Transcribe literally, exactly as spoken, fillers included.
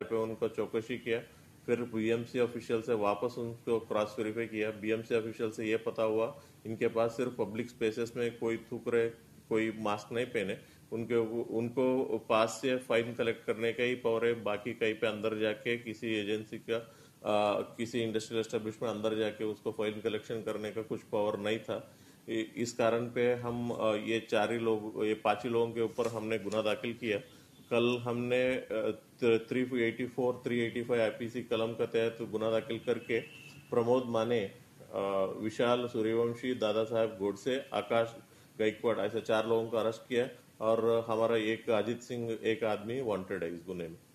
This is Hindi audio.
पे उनको चौकसी किया, फिर बीएमसी ऑफिशियल से वापस उनको क्रॉस वेरीफाई किया। बीएमसी ऑफिशियल से ये पता हुआ इनके पास सिर्फ पब्लिक स्पेसेस में कोई थूक रहे, कोई मास्क नहीं पहने, उनके उनको पास से फाइन कलेक्ट करने का ही पावर है, बाकी कहीं पे अंदर जाके किसी एजेंसी का आ, किसी इंडस्ट्रियल एस्टेब्लिशमेंट अंदर जाके उसको फाइन कलेक्शन करने का कुछ पावर नहीं था। इस कारण पे हम आ, ये चार ही लोग ये पांच ही लोगों के ऊपर हमने गुना दाखिल किया। कल हमने three eighty four three eighty five IPC कलम के तहत गुना दाखिल करके प्रमोद माने, विशाल सूर्यवंशी, दादा साहब गोडसे, आकाश गायकवाड़ ऐसे चार लोगों को अरेस्ट किया और हमारा एक अजीत सिंह एक आदमी वांटेड है इस गुने में।